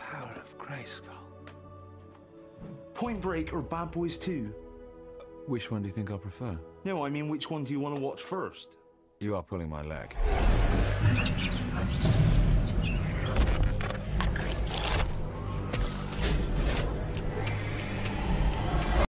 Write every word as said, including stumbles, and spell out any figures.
power of Grayskull. Point Break or Bad Boys two? Which one do you think I prefer? No, I mean, which one do you want to watch first? You are pulling my leg.